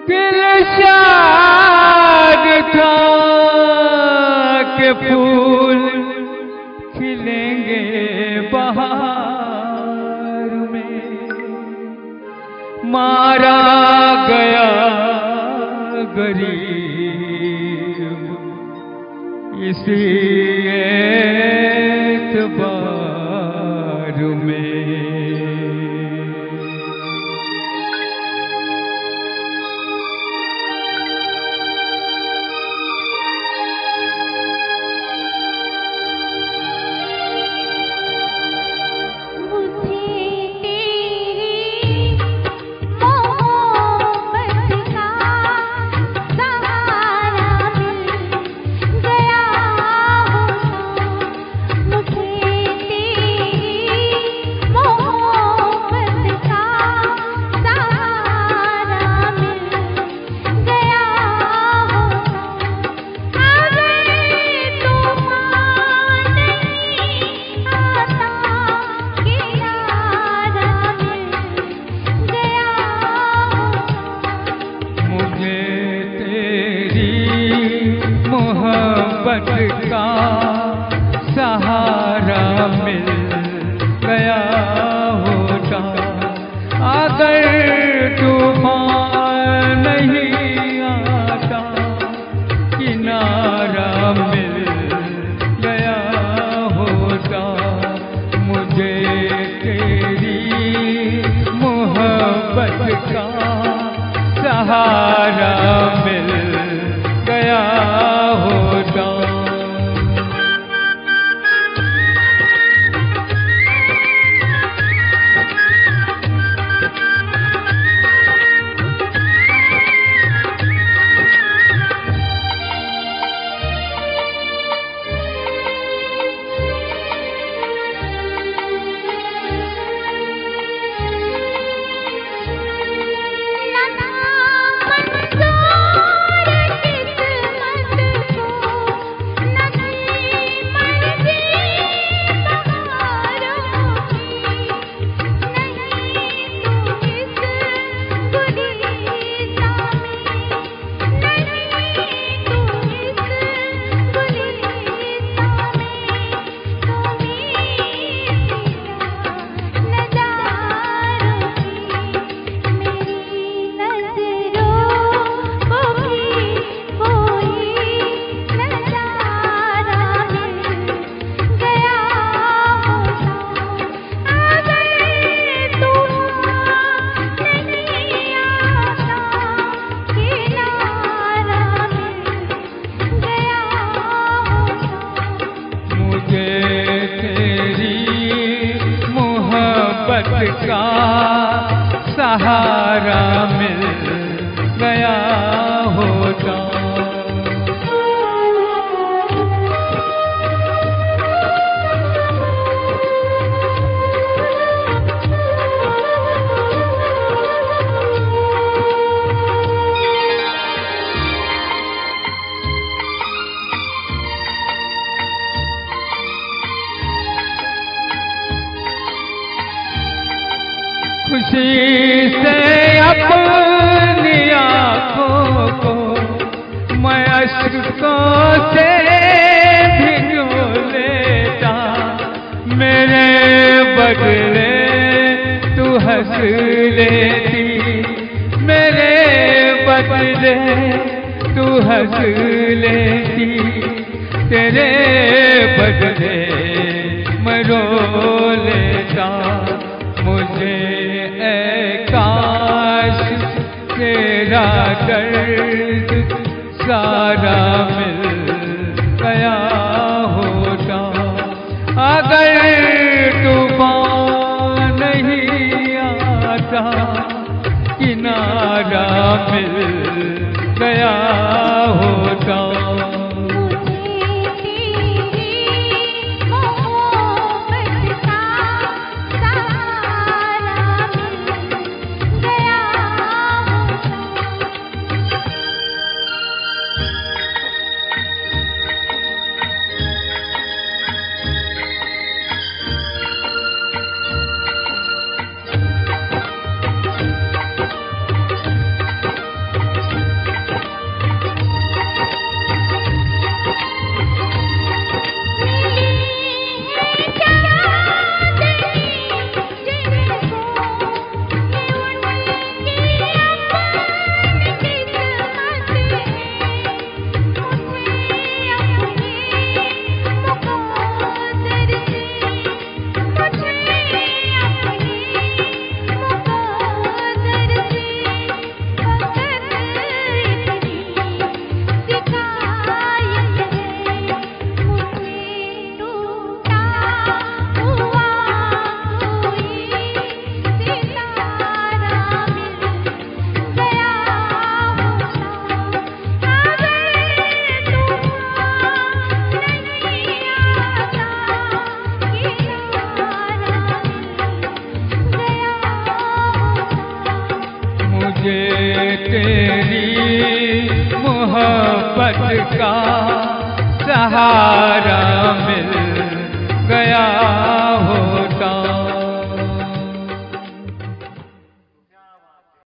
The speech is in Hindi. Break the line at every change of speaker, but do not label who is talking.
दिल शाद था के फूल खिलेंगे बहार में, मारा गया गरीब इसी एतबार में। मोहब्बत का सहारा मिल गया होता, अगर तूफान नहीं आता, किनारा मिल गया होता, मुझे तेरी मोहब्बत का सहारा मिल गया होता। का सहारा मिल गया होता। खुशी से अपनी आँखों को मैं अश्कों से भिगो लेता, मेरे बदले तू हंस लेती, मेरे बदले तू हंस लेती, तेरे बदले मैं रो लेता। मुझे काश तेरा दर्द सारा मिल गया होता, अगर तूफान नहीं आता, किनारा मिल गया होता। तेरी मोहब्बत का सहारा मिल गया